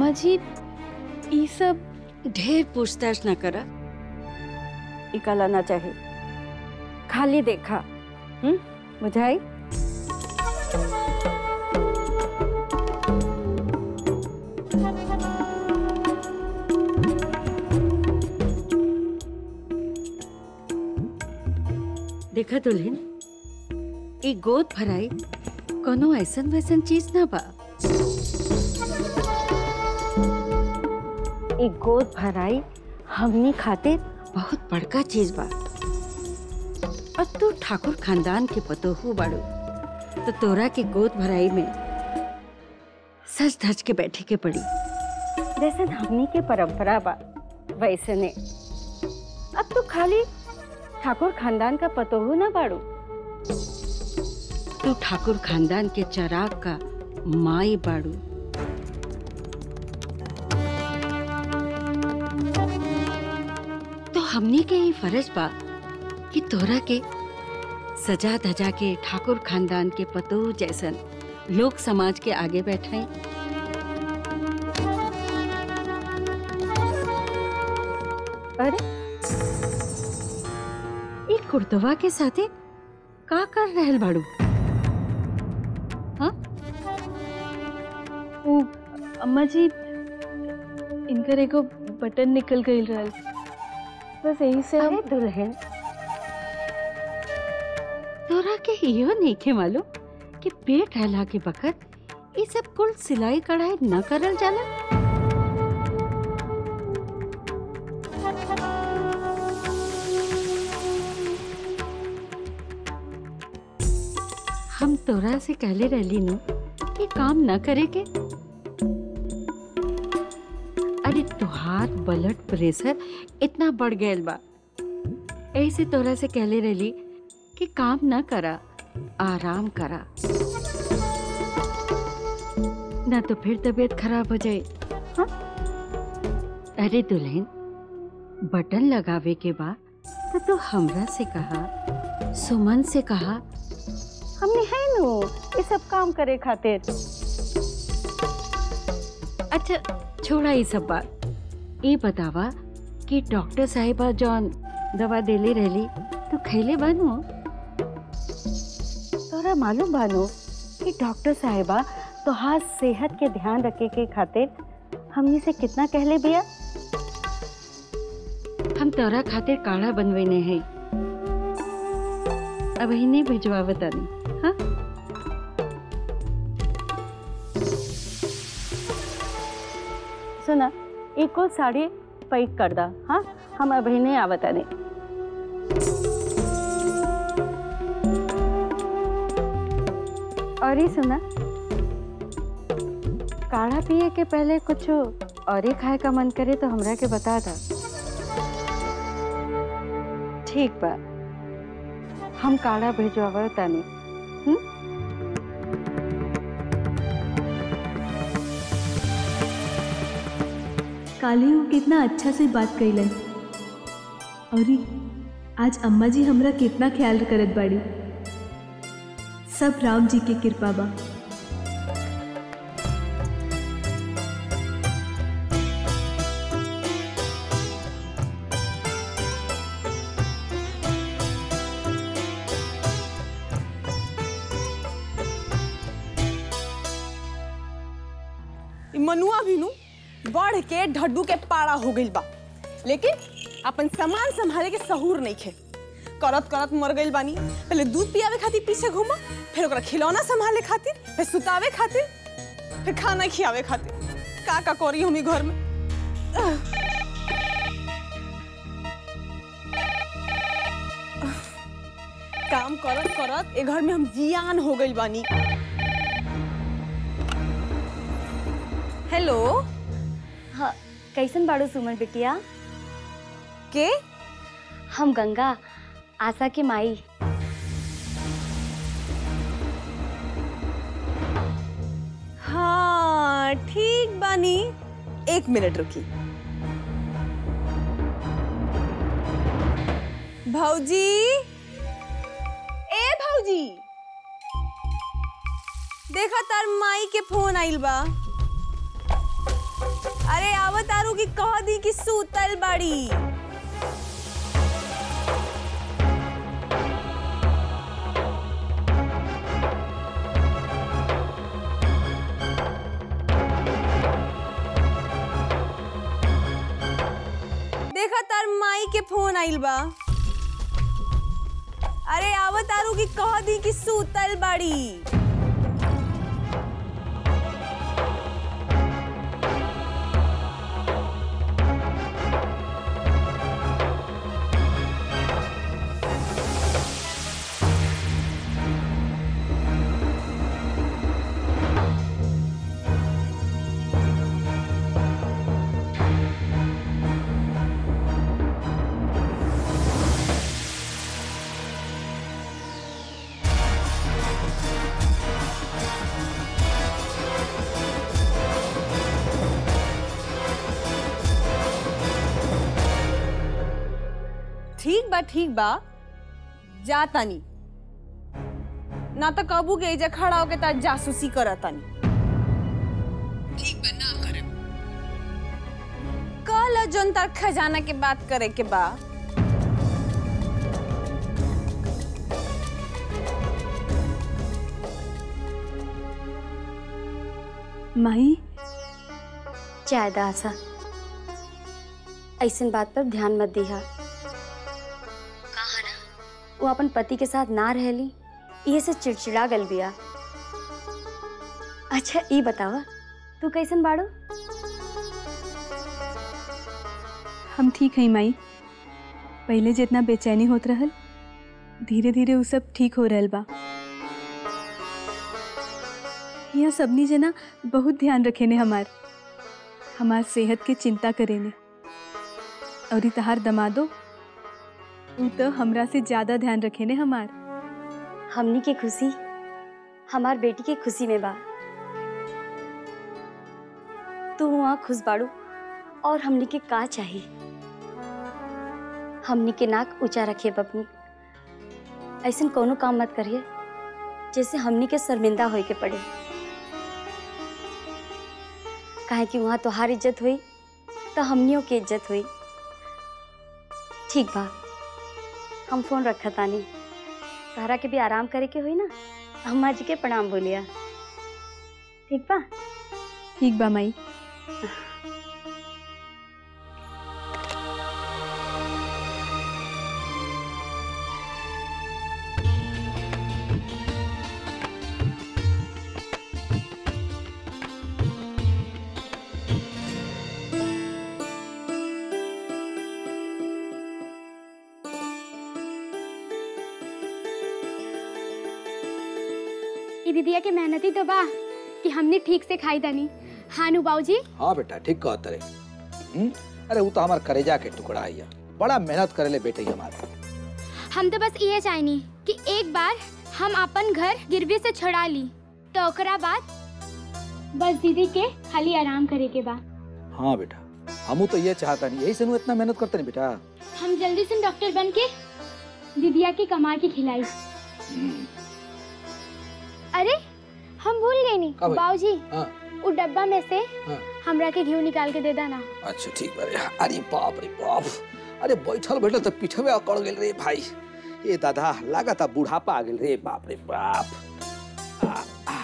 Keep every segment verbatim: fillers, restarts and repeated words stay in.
अम्मा जी ये सब ढेर पूछताछ न करा, इकाला ना चाहे, खाली देखा। हम्म बुझाई? देखा दुल्हन, ई गोद भराई कोनो ऐसन वैसन चीज ना बा। ई गोद भराई हमनी खातिर बहुत बड़का चीज बा। और तू ठाकुर खानदान के पतोहू बाड़ू, तो तोरा के गोद भराई में सज धज के बैठे के पड़ी। जैसे हमनी के परंपरा बा वैसे ने। अब तू खाली ठाकुर खानदान का पतोहू ना बाड़ू, तू ठाकुर खानदान के चराग का माई बाड़ू। तो हमनी के ही फर्ज बा कि तोरा के सजा धजा के ठाकुर खानदान के पतोहू जैसन लोक समाज के आगे बैठाएं। अरे कुर्तवा के साथे का कर रहल बाड़ू? हाँ? ओ अम्मा जी इनकर एगो बटन निकल गई रहल, बस यही से हम। अरे दुल्हन, तोरा के इहो नहीं के मालूम कि पेट रहला के बखत ये सब कुल सिलाई कढ़ाई न करल जाला? हम तोरा से कहले रहली नु कि काम न करे के। अरे तुहार ब्लड प्रेशर इतना बढ़ गया बा, ऐसे तोरा से कहले रहली कि काम न करा, आराम करा, ना तो फिर तबीयत खराब हो जाए। हाँ? अरे दुल्हन, बटन लगावे के बाद तो तू हमरा से कहा, सुमन से कहा, हमने है नो ये सब काम करे खातिर। अच्छा छोड़ा ये सब बात, ये बतावा कि डॉक्टर साहिबा जौन दवा देले रहली तो खैले बानो? तोरा मालूम बानो कि डॉक्टर साहिबा तोहार सेहत के ध्यान रखे के खातिर हमनी से कितना कहले बिया? हम तोरा खातिर काढ़ा बनवेने हैं, अब इन्हें भिजवा बतानी। हाँ? सुना, एक और साड़ी पैक कर दा। हाँ, हम अभी नहीं आवता नहीं। और ही सुना, काढ़ा पिए के पहले कुछ और ही खाए का मन करे तो हमरा के बता दा। ठीक बा, हम काढ़ा भिजवा तानी। काली वो कितना अच्छा से बात कइलन, और आज अम्मा जी हमरा कितना ख्याल करत बाड़ी। सब राम जी के कृपा बा। मनुआ भी नु बढ़ के ढड्डू के पाड़ा हो गई बा, लेकिन अपन सामान संभाले के सहूर नहीं खे। करत करत मर गई बानी। पहले दूध पियावे खातिर पीछे घूमा, फिर ओकरा खिलौना संभाले खातिर, फिर सुतावे खातिर, फिर खाना खियावे खातिर। का का करी हम घर में? काम करत करत ए घर में हम जियान हो गई बानी। हेलो। हाँ, कैसन बाड़ू सुमन बिटिया? के? हम गंगा, आशा की माई। हाँ ठीक बानी, एक मिनट रुकी। भौजी, ए भौजी, देखा तार माई के फोन आइल बा। अरे आवत आरू की कह दी कि सूतल बाड़ी। देखा तार माई के फोन आइल बा। अरे आवत आरू की कह दी कि सूतल बाड़ी। ठीक बा ठीक बा, जा तानी ना तो कबू के एजा खड़ा होके ता जासूसी करतानी। ठीक बा ना करब। कल जोन तार खजाना के बात करे के बा। माही ज्यादा आशा ऐसन बात पर ध्यान मत दिहा। वो अपन पति के साथ ना रहली, ये से चिड़चिड़ा गल बिया। अच्छा ई बतावा तू कैसन बाड़ो? हम ठीक है माई। पहले जितना बेचैनी होत रहल धीरे धीरे वो सब ठीक हो रहल बा। यहाँ सबनी जना बहुत ध्यान रखे ने हमार हमार सेहत के चिंता करे ने। और तहार दमादो उ तो हमरा से ज्यादा ध्यान रखे ने हमार। हमनी के खुशी हमार बेटी के खुशी में बा। तू वहाँ खुश बाड़ू और हमनी के का चाहिए? हमनी के नाक ऊंचा रखिए बबनी। ऐसन कोनो काम मत करिए जैसे हमनी के शर्मिंदा होए के पड़े। काहे कि वहाँ तोहार इज्जत हुई तो हमनियों की इज्जत हुई। ठीक बा, हम फोन रखा तानी। तारा के भी आराम करे के हुई ना, अम्मा जी के प्रणाम बोलिया। ठीक बा? ठीक बा माई। दीदिया के मेहनती तो बा कि हमने ठीक से खाई दानी। हानु बाबूजी? हाँ बेटा ठीक कहत रे। हम्म अरे वो तो हमार करेजा के टुकड़ा है, बड़ा मेहनत करेले बेटे हमारे। हम तो बस ये चाहनी कि एक बार हम अपन घर गिरवी से छुड़ा ली तो ओकरा बाद बस दीदी के खाली आराम करे के बा। हाँ बेटा हमू तो ये चाहता नहीं, यही से नु इतना मेहनत करते नहीं बेटा। हम जल्दी से डॉक्टर बन के दीदिया की कमा के खिलाई। अरे हम भूल गए नहीं बाबूजी, वो डब्बा में से हाँ। हमरा के घी निकाल के दे देना। अच्छा ठीक बारे। अरे बाप रे बाप, अरे बैठल बैठल तो पीछे में अकड़ गेल रे भाई। ये दादा लगा था बुढ़ापा आ गेल रे। बाप रे बाप। आ, आ,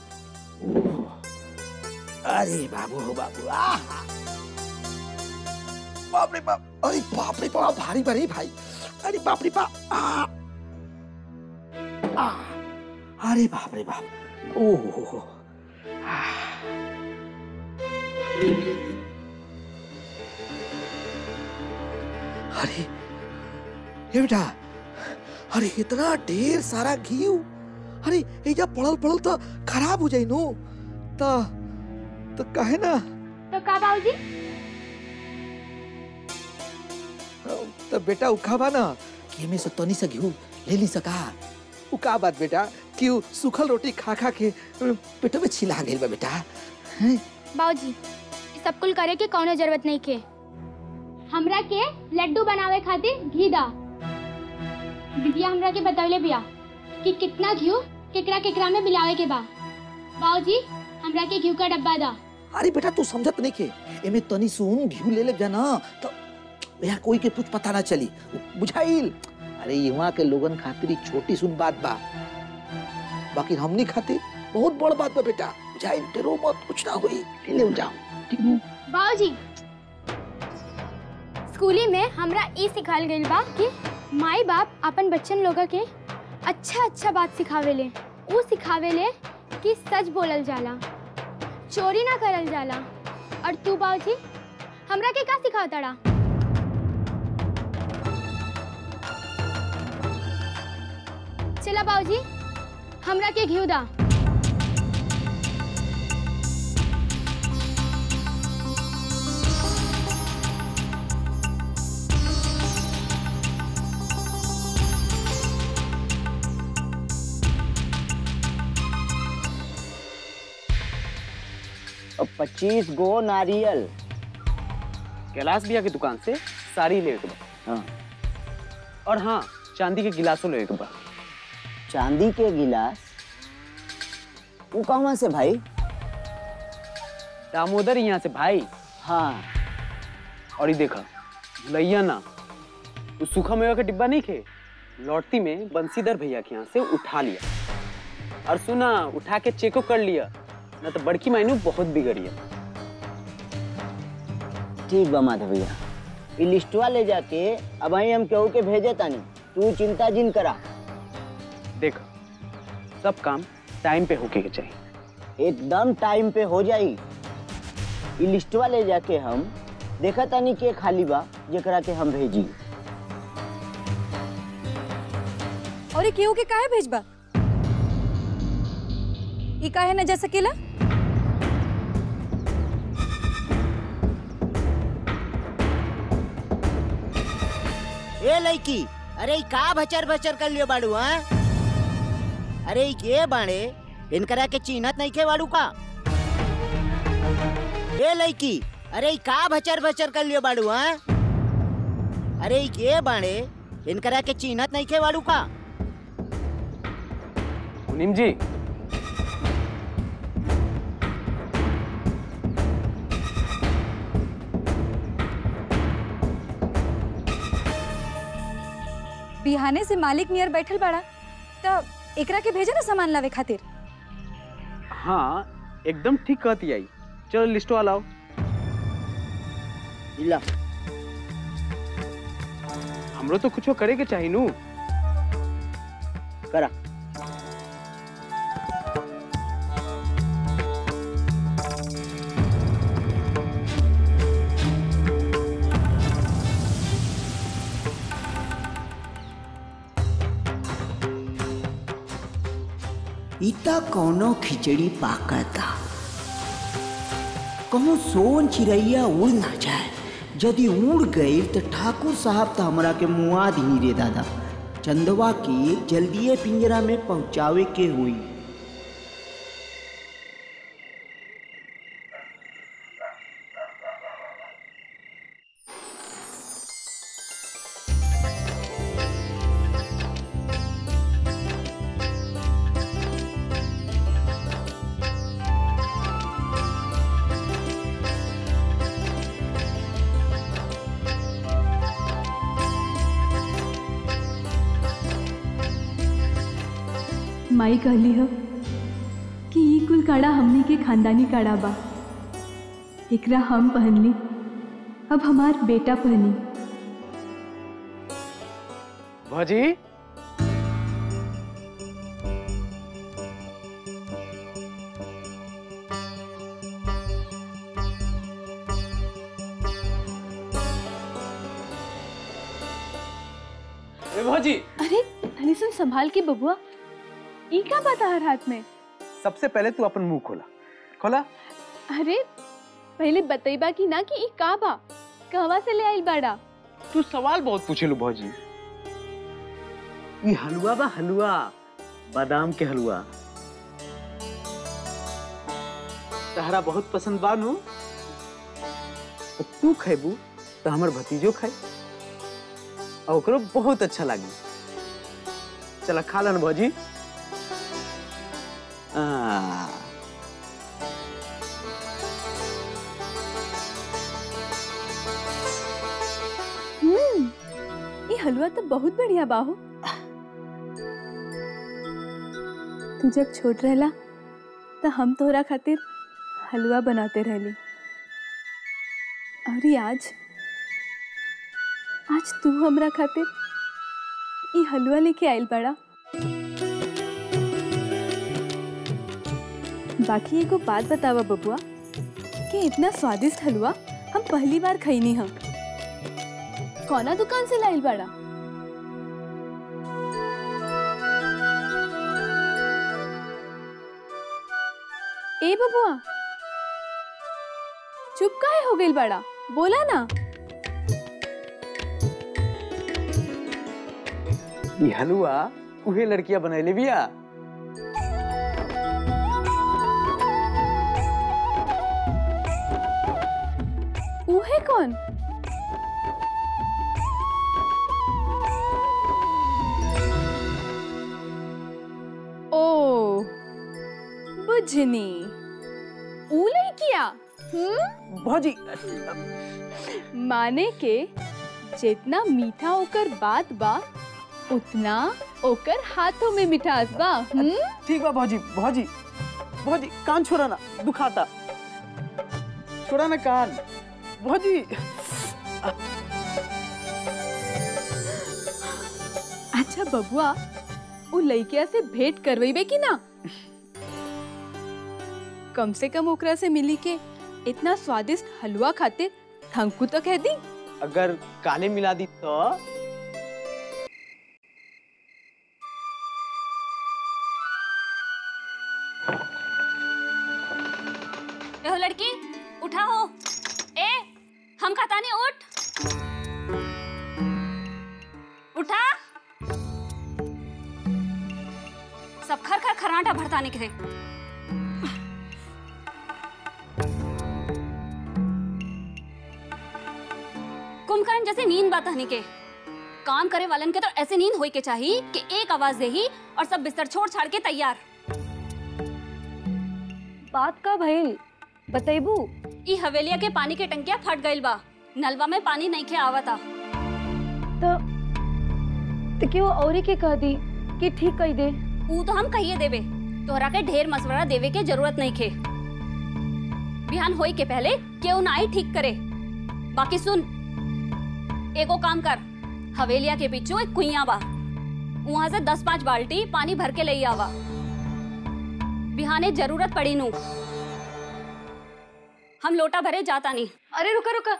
अरे बाबू हो बाबू। आ, बाप रे बाप। अरे बाप रे बाप, भारी भारी भाई। अरे बाप रे बाप। आ, आ, अरे बाप रे बाप। ओह अरे ये बेटा, अरे इतना ढेर सारा घी। अरे ये जब पड़ल पड़ल तो खराब हो जाई नो। तो तो कहे ना तो का बाबूजी? तो बेटा उखाबा ना कि में से तनी से घी ले ली सका। उका बात बेटा कि सूखल रोटी खा खा के पेट में छिला गेल बा बेटा। बाबूजी सब कुल करे के कोनो जरूरत नहीं के। हमरा के लड्डू बनावे खातिर घी दा। दीदिया हमरा के बतौले बिया कि कितना घी केकरा केकरा में मिलावे के बा। बाबूजी हमरा के घी का डब्बा दा अरे बेटा तू समझत नहीं के एमे तनी सुन घी ले ले जाना तो यहाँ कोई के कुछ पता ना चली बुझाइल। अरे यहाँ के लोगन खातिर छोटी सुन बात बा, बाकी हमनी खातिर बहुत बड़ बात बा बेटा। बुझाइल तेरो मत कुछ ना हुई, ले जाओ ठीक है। बाबूजी स्कूली में हमरा ई सिखाल गइल बा कि माई बाप अपन बच्चन लोग के अच्छा अच्छा बात सिखावेले। ऊ सिखावेले कि सच बोलल जाला, चोरी ना करल जाला। और तू बाबूजी हमरा के का सिखावताड़ा? चला बाबूजी हमरा के घिउ दा। पच्चीस गो नारियल कैलाश भैया की दुकान से साड़ी ले के बा। हाँ। और हाँ चांदी के गिलासों ले के बा। चांदी के गिलास वो कहाँ से भाई? दामोदर यहाँ से भाई। हाँ। और ये देखा भुलैया ना वो सूखा मेवा का डिब्बा नहीं खे, लौटती में बंसीधर भैया के यहाँ से उठा लिया। और सुना उठा के चेको कर लिया ना तो बड़की मायनू बहुत बिगड़िया। ठीक बा माधव भैया, ये लिस्टवा ले जाके अब हम केहू के भेजे तानी, तू चिंता जिन करा। देख सब काम टाइम पे होके के चाहिए। एकदम टाइम पे हो जाई। ये लिस्टवा ले जाके हम देखा तानी के खाली बा जेकरा के हम भेजी। और ये केहू के काहे भेजबा? ई काहे न जा सकेला? ए लड़की, अरे का भचर भचर कर लियो बाड़ू? हाँ अरे के बाड़े इनकरा के चिन्हत नहीं के बाड़ू का? ए लड़की, अरे का भचर भचर कर लियो बाड़ू? हाँ अरे के बाड़े इनकरा के चिन्हत नहीं के बाड़ू का? मुनीम जी बिहाने से मालिक नियर बैठल बाड़ा तो एकरा के भेजा ना सामान लावे खातिर। हाँ एकदम ठीक कहती आई। चलो लिस्टो लाओ। इला हमरो तो कुछ करे के चाहिए नू। करा। इता कौनो खिचड़ी पाकता, कहूँ सोन चिड़ैया उड़ ना जाए। यदि उड़ गई तो ठाकुर साहब तो हमरा के मुआ दी रे दादा। चंदवा के जल्दिए पिंजरा में पहुंचावे के हुई। माई कहली हो कि ई कुल काड़ा हमनी के खानदानी काड़ा बा। एकरा हम पहनली, अब हमार बेटा पहनी। भौजी ए भौजी। अरे धनी सुन संभाल के बबुआ, ई क्या बात है हर हाथ में? सबसे पहले तू अपन मुंह खोला। खोला। अरे पहले बतईबा कि ना कि ई का बा, कहवा से ले आइल बाड़ा? तू सवाल बहुत पूछेलू भौजी। ये हलवा बा, हलवा बादाम के हलवा। तहरा बहुत पसंद बा नु। तो तू खेबू तो हमर भतीजो खाई और ओकरो बहुत अच्छा लागी। चला खा लन भौजी। आ हलवा तो बहुत बढ़िया बाहो। तू जब छोट रहला तो हम तोहरा खातिर हलवा बनाते रहली, और आज आज तू हमरा खातिर ये हलवा लेके आइल बड़ा। बाकी एगो बात बतावा बबुआ कि इतना स्वादिष्ट हलवा हम पहली बार खईनी हम। कौना दुकान से लाइल बड़ा? ए बबुआ चुप काहे हो गइल बड़ा, बोला ना। ये हलवा उहे लड़कियां बनैले बिया। उहे कौन? ओ बुझनी, ऊ लइकिया। हम्म भौजी माने के जितना मीठा ओकर बात बा उतना ओकर हाथों में मिठास बा। हम्म ठीक बा भौजी। भौजी भौजी कान छोड़ा ना, दुखाता। छोड़ा ना कान भौजी। अच्छा बबुआ, उ लइकिया से भेंट करवेबे की ना? कम से कम ओकरा से मिली के इतना स्वादिष्ट हलवा खातिर हमको तो कह दी। अगर काले मिला दी तो? ए लड़की उठा हो। ए हम खाता नहीं, उठ उठा। सब खर खर खराटा भरता निकले। कुंभकर्ण जैसे नींद बात हनी के काम करे वालन के तो ऐसे नींद होई के चाहिए कि एक आवाज दे ही और सब बिस्तर छोड़ छाड़ के तैयार। बात का भइल बतेबू? ई हवेलिया के पानी के टंकिया फट गइल बा, नलवा में पानी नहीं खे आवता। तो तो क्यों औरी के कह दी कि ठीक कह दे? ऊ तो हम कहिए देवे, तोहरा के ढेर मशवरा देवे के जरूरत नहीं खे। बिहान होई के पहले क्यों ना आई ठीक करे। बाकी सुन, एगो काम कर, हवेलिया के पीछे एक कुइया बा, वहाँ से दस पाँच बाल्टी पानी भर के ले आवा। बिहाने जरूरत पड़ी नू हम लोटा भरे जाता नहीं। अरे रुका रुका,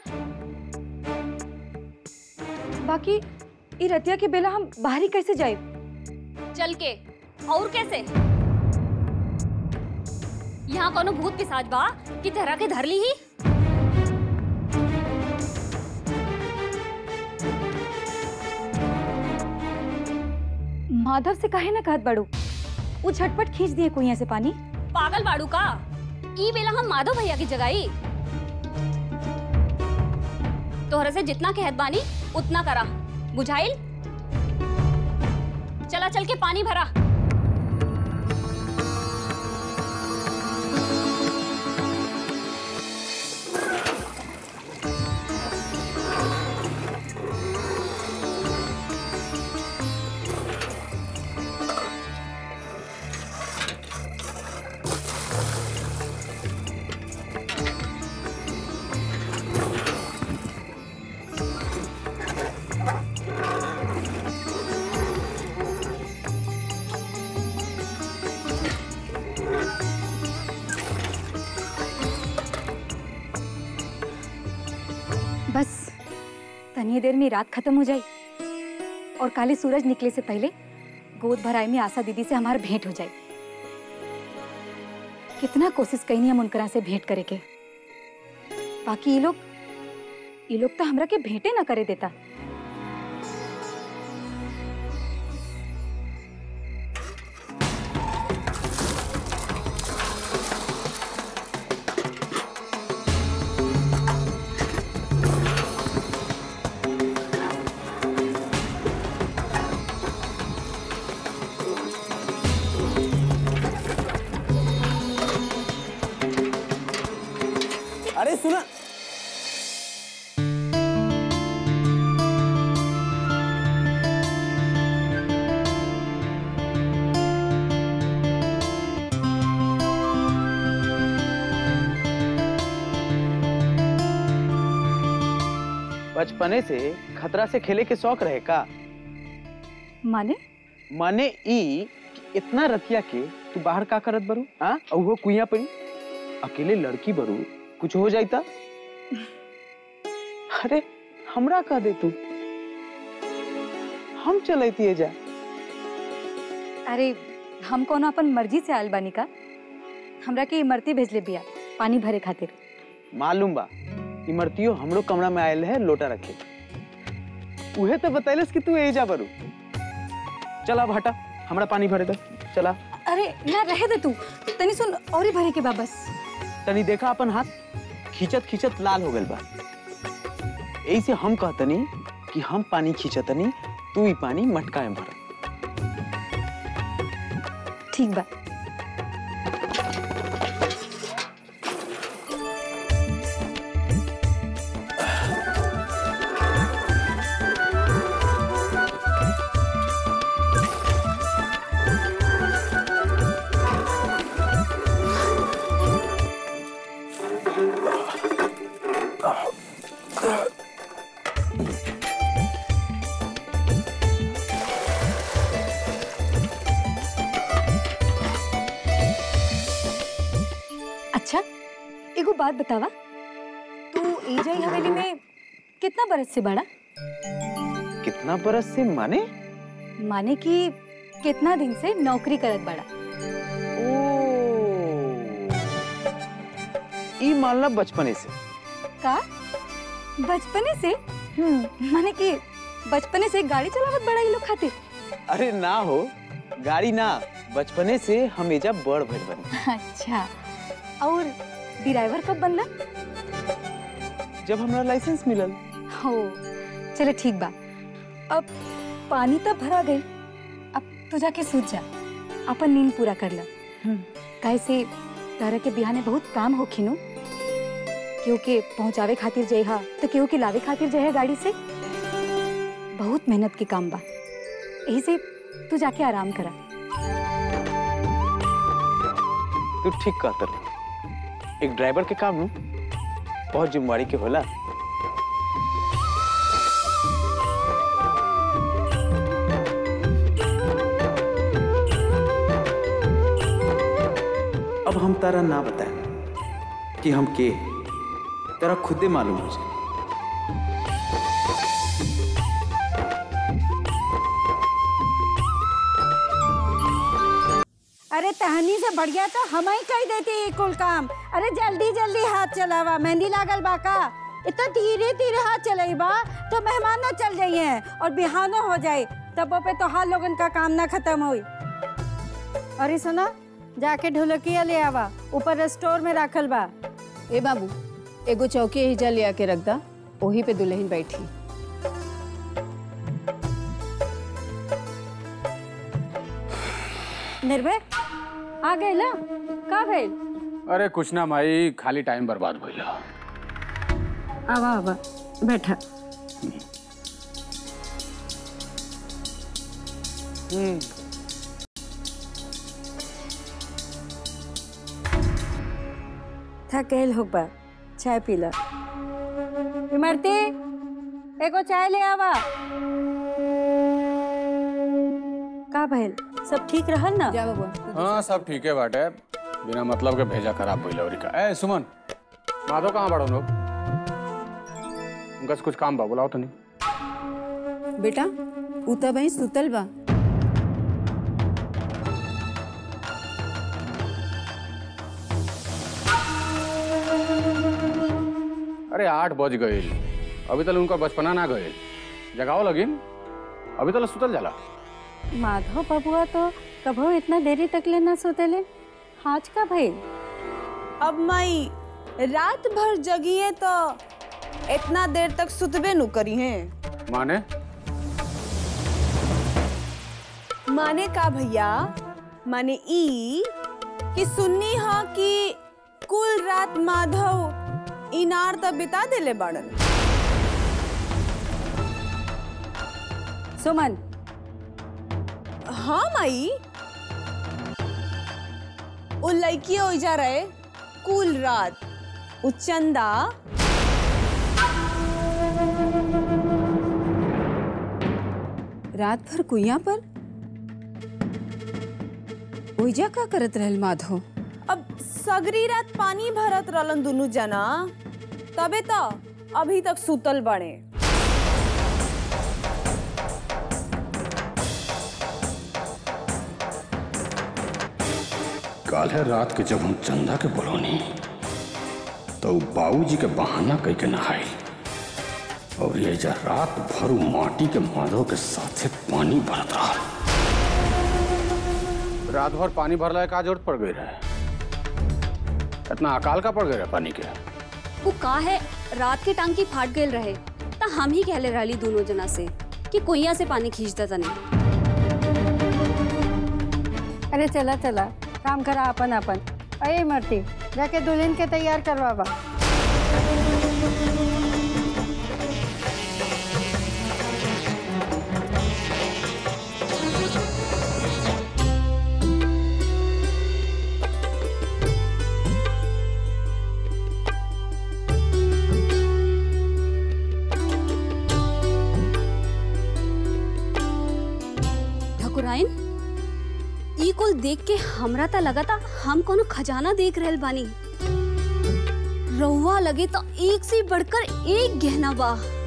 बाकी ई रतिया के बेला हम बाहरी कैसे जाए? चल के और कैसे? यहाँ कोनो भूत पिशाच बा कि तेरा के धर ली ही? माधव से काहे ना कहत बड़ू, वो झटपट खींच दिए कुइया से पानी। पागल बाड़ू का? ई बेला हम माधव भैया की जगाई। तोहरा से जितना कहत बानी उतना करा, बुझाइल? चला चल के पानी भरा। बस तनी देर में रात खत्म हो जाए और काले सूरज निकले से पहले गोद भराई में आशा दीदी से हमार भेंट हो जाए। कितना कोशिश कईनी हम उनकरा से भेंट करे के, बाकी ये लोग ये लोग तो हमरा के भेंटे ना करे देता। अरे सुना, बचपने से खतरा से खेले के शौक रहे का? माने माने ई कि इतना रतिया के तू बाहर का करत बरू? हाँ, वो कुइया पड़ी अकेले लड़की बरू, कुछ हो जाता? अरे हमरा कह दे तू, हम चलती है जा। अरे हम कोनो अपन मर्जी से आयल बानी का? हमरा के इमरती भेजले बिया पानी भरे खातिर। मालूम बा, इमरतियो हमरो कमरा में आयल है लोटा रखे। उहे तो बतैलस कि तू एजा बरू। चला हटा, हमरा पानी भरे दे, चला। अरे ना रहे दे तू, तनी सुन और ही भरे के बा बस। तनी देखा अपन हाथ खींचत खींचत लाल हो गल बा। ऐसे हम कहतनी कि हम पानी खींचतनी, तू ही पानी मटका में भर। ठीक बा। अच्छा एगो बात बतावा, तू एजाई हवेली में कितना बरस से बड़ा? कितना बरस से माने? माने कि कितना दिन से नौकरी करत बड़ा? ओ, ई मानला बचपने से। का बचपने से? हम्म, माने कि बचपने से गाड़ी चलावत बड़ा ई लोग खातिर? अरे ना हो, गाड़ी ना, बचपने से हम एजा बड़ भइल बनी। अच्छा, और ड्राइवर कब बनला? जब हमरा लाइसेंस मिलल। हो, चलो ठीक बा। अब पानी तो भरा गई, अब तू जाके सूत जा, अपन नींद पूरा कर ला। कैसे तारा के बिहाने बहुत काम हो खिनो, क्योंकि पहुंचावे खातिर जय हा तो केहू के लावे खातिर जय है गाड़ी से। बहुत मेहनत के काम बा, यही से तू जाके आराम करा। तू ठीक कहत रही, एक ड्राइवर के काम नु बहुत जिम्मेवारी के होला। अब हम तारा ना बताए कि हम के, तारा खुदे मालूम हो जाए। अरे तहनी से बढ़िया तो हम ही कर देती कुल काम। अरे जल्दी जल्दी हाथ चलावा, मेहंदी लागल बा का? इतना धीरे धीरे हाथ चलाइबा तो मेहमानों चल जाइए और बिहानो हो जाए, तब पे तो हाल लोगन का काम ना खत्म हुई। अरे सुना, जाके ढोलकिया ले आवा, ऊपर स्टोर में रखल बा। ए बाबू, एगो चौकी हिजा ले आके रख दा, वही पे दुल्हन बैठी। निर्भय आ गए ना? का भइल? अरे कुछ ना माई, खाली टाइम बर्बाद भइला। आवा आवा बैठा। हम्म, थकेल होगा, चाय पी ला। इमरती, एगो चाय ले आवा। का भइल, सब ठीक रहल ना? जा बाबू। हाँ सब ठीक है बाटे, बिना मतलब के भेजा खराब भइला और का। ए सुमन, माधव कहाँ बड़ा लोग? उनका से कुछ काम बा, बुलाओ तो नहीं। बेटा उता भाई सुतल बा। अरे आठ बज गए, अभी तक उनका बचपना ना गए, जगाओ लगिन, अभी तक सुतल जाला। माधव बबुआ तो कभो इतना देरी तक ले ना सोतेले, आज का भाई? अब माई रात भर जगिए तो इतना देर तक सुतबे नु करी हैं। माने? माने का भैया? माने ई कि सुन्नी हा कि कुल रात माधव इनार तब बिता देले बाड़न। सुमन। हाँ माई, वो लड़की हो जा रहे कुल रात, वो चंदा रात भर कुइया पर ओइजा का करत रहल माधो? अब सगरी रात पानी भरत रहलन दोनों जना, तबे तो अभी तक सुतल बड़े। काल्हे रात के जब हम चंदा के बोलोनी तो बाबूजी के बहाना कह के नहाई और ये जा रात भर माटी के माधो के साथे पानी भरत रहा। रात भर पानी भरला का जरूरत पड़ गई रहे? इतना अकाल का पड़ गया रहे पानी के? वो का है रात के टांकी फाट गए रहे ता हम ही कहले रहली दोनों जना से कि कुइया से पानी खींचता तनी। अरे चला चला काम करा अपन अपन। अरे मरती जाके दुल्हन के तैयार करवावा। ठकुराइन ई कुल देख के हमरा ता लगा था हम कोनो खजाना देख रहल बानी। रउआ लगे तो एक से बढ़कर एक गहना बा।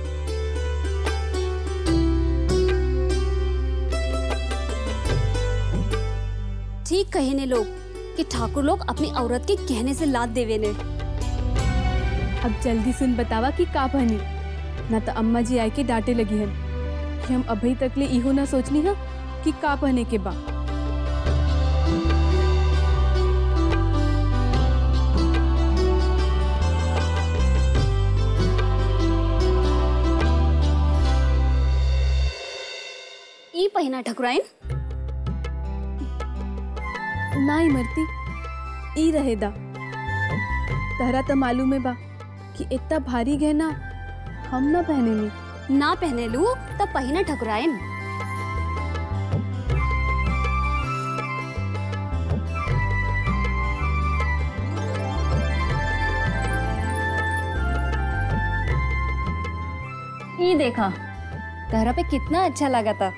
ठीक कहे ने लोग कि ठाकुर लोग अपनी औरत के कहने से लाद देवे ने। अब जल्दी सुन बतावा कि का बनी, ना तो अम्मा जी आए के डांटे लगी हन कि हम अभी तक ले इहो ना सोचनी है कि का पहने के बा। ई पहिना ठकुराइन? ना इमरती, ई रहेदा। तहरा तो मालूम है बा कि इतना भारी गहना हम ना पहने ली। ना पहने लू तब पहिना ठकुराइन। ये देखा तहरा पे कितना अच्छा लगा था।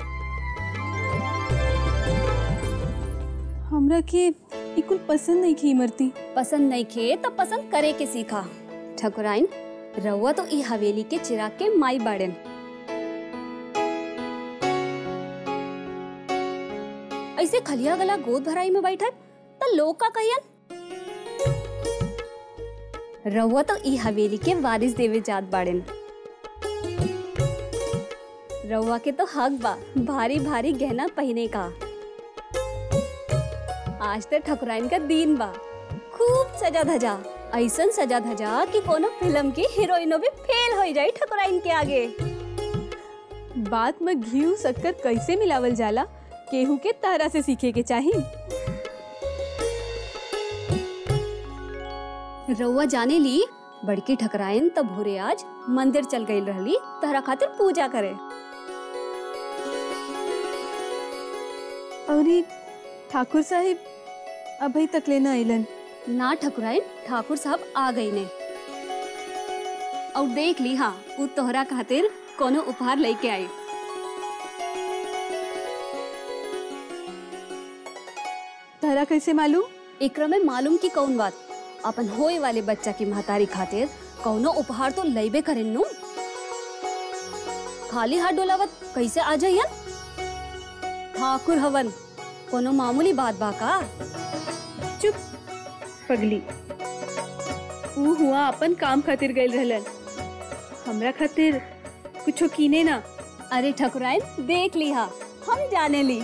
हमरा के इकुल पसंद नहीं की इमरती। पसंद नहीं खे तब पसंद करे के सीखा। ठकुराइन रउआ तो ई हवेली के चिराग के माई बाड़न। ऐसे खलिया गला गोद भराई में बैठा तो लोग का कहियन? रउआ तो ई हवेली के वारिस देवे जात बाड़न। रउआ के तो हक बा भारी भारी गहना पहने का। आज तो ठकुराइन का दिन बा। खूब सजा धजा, ऐसन सजा धजा कि कोनो फिल्म की हीरोइनो भी फेल हो जाए ठकुराइन के आगे। बात में घी शक्कर कैसे मिलावल जाला केहू के तारा से सीखे के चाहिए। रउआ जाने ली बड़की ठकुराइन तब भोरे आज मंदिर चल गई रहली तहरा खातिर पूजा करे। और ठाकुर साहिब अभी तक लेना आइलन? ना ठकुराइन, ठाकुर साहब आ गई ने। और देख ली हाँ वो तोहरा खातिर कोनो उपहार लेके आई। तहरा कैसे मालूम? एकरा में मालूम की कौन बात। अपन होए वाले बच्चा की महतारी खातिर कौनो उपहार तो लेबे करेन नु। खाली हाथ डोलावत कैसे आ जाइयन? ठाकुर हवन कोनो मामूली बात बा का? चुप पगली। ऊ हुआ अपन काम खातिर गइल रहलन, हमरा खातिर कुछो कीने ना। अरे ठकुराइन देख ली हा हम जाने ली।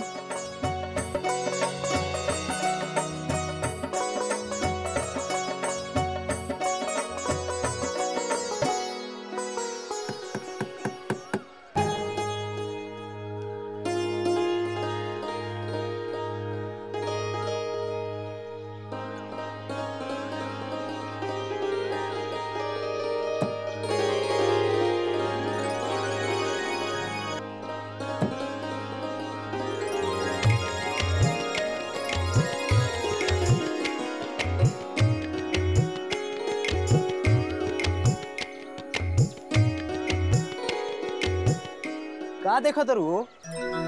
का देखो तरु?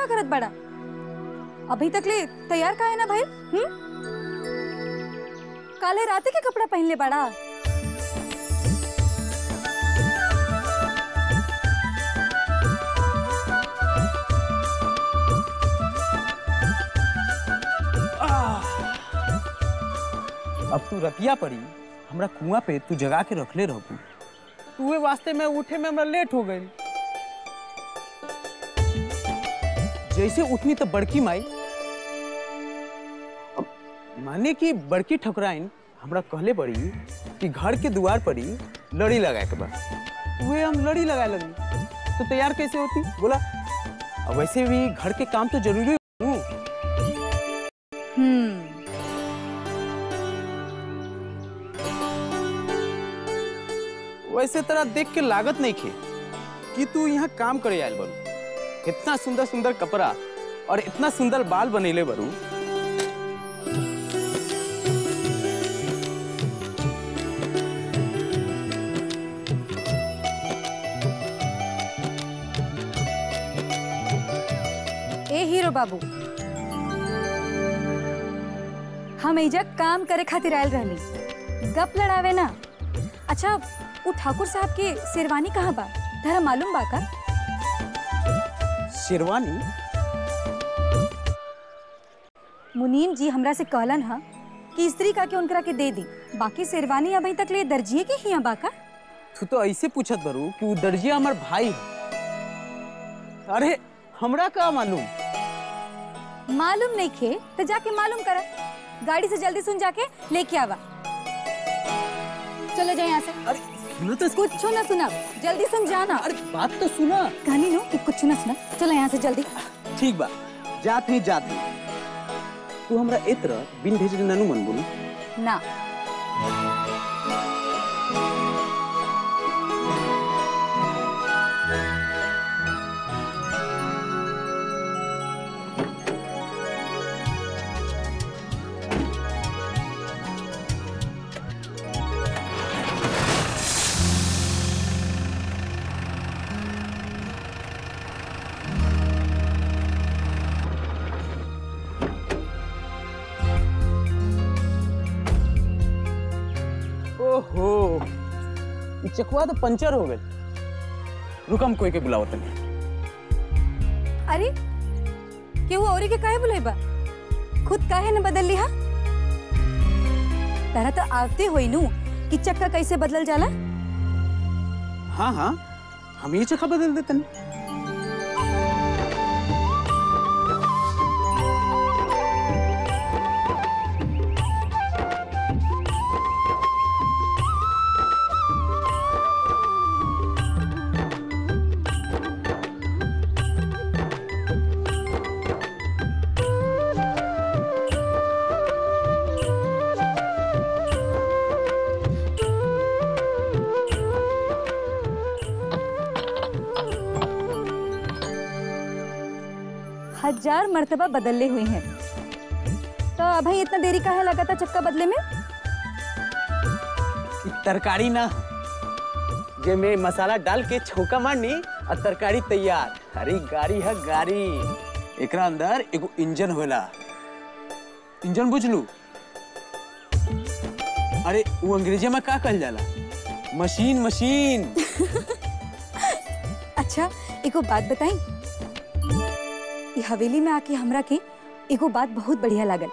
का करत बड़ा? अभी तक ले तैयार का है ना भाई? हम्म काले रात के कपड़ा पहन ले बड़ा। अब तू रतिया पड़ी हमरा कुआं पे तू जगा के रखले रहबू, तूए वास्ते में उठे में हमरा लेट हो गई। जैसे उठनी तो बड़की माई, अब माने कि बड़की ठकुराइन हमरा कहले पड़ी कि घर के द्वार पर ही लड़ी लगाए के बाद तूए हम लड़ी लगाए लगी, तो तैयार कैसे होती बोला? अब वैसे भी घर के काम तो जरूरी हूँ। हम्म वैसे तरह देख के लागत नहीं खे कि तू यहाँ काम करे आयल बरू। इतना सुंदर सुंदर कपड़ा और इतना सुंदर बाल बनेले बरू। ए हीरो बाबू, हम एजा काम करे खातिर आयल रहनी, गप लड़ावे ना। अच्छा वो ठाकुर साहब के शेरवानी कहाँ बा? धरा मालूम बा का? शेरवानी? मुनीम जी हमरा से कहलन हा कि स्त्री का के उनकरा के दे दी, बाकी शेरवानी अभी तक ले दर्जिए के हिया बा का? तू तो ऐसे पूछत बरू कि वो दर्जिया हमार भाई है। अरे हमरा का मालूम? मालूम नहीं खे तो जाके मालूम करा। गाड़ी से जल्दी सुन जाके लेके आवा। चलो जाए यहाँ से। अरे सुनो तो, कुछ ना सुना, जल्दी सुन जाना। अरे बात तो सुना। कहानी नो कि कुछ ना सुना। चलो यहाँ से जल्दी। ठीक बा, जात ही जात ही। तू हमरा एतरा बिन भेजले ननु मन बोलू ना। ओहो, चकवा तो पंचर हो गए। रुकम कोई के बुलावत नहीं। अरे क्यों औरी के काहे बुलाइबा? खुद काहे न बदल लिहा? तारा तो आवते होई नु कि चक्का कैसे बदल जाला? हाँ हाँ, हम ये चक्का बदल देते हैं। हजार मर्तबा बदलले हुई हैं, तो अभी इतना देरी काहे लगा था चक्का बदले में? तरकारी ना, जे में मसाला डाल के छोका मारनी और तरकारी तैयार। अरे गाड़ी है गाड़ी, एकरा अंदर एगो इंजन होला। इंजन बुझ लू? अरे वो अंग्रेजी में का कहल जाला? Machine machine. अच्छा एगो बात बताई, ये हवेली में आके हमरा के एगो बात बहुत बढ़िया लागल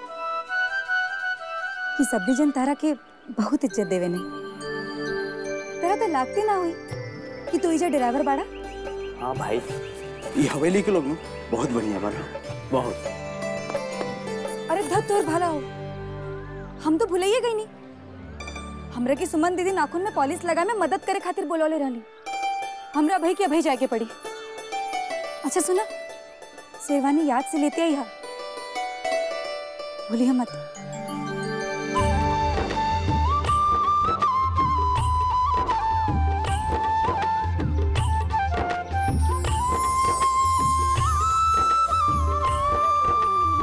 कि सभी जन तारा के बहुत इज्जत देवे ने। तारा तो लागते ना हुई कि तू इजा ड्राइवर बाड़ा। हाँ भाई, ये हवेली के लोग ना बहुत बढ़िया बना, बहुत। अरे धत तोर भाला हो, हम तो भुलाइए गई नहीं। हमरा की सुमन दीदी नाखून में पॉलिश लगा में मदद करे खातिर बोलौले रहली। हमरा भाई के अभी जाके पड़ी। अच्छा सुना, शेरवानी याद से लेते आई हा, भूलिए मत।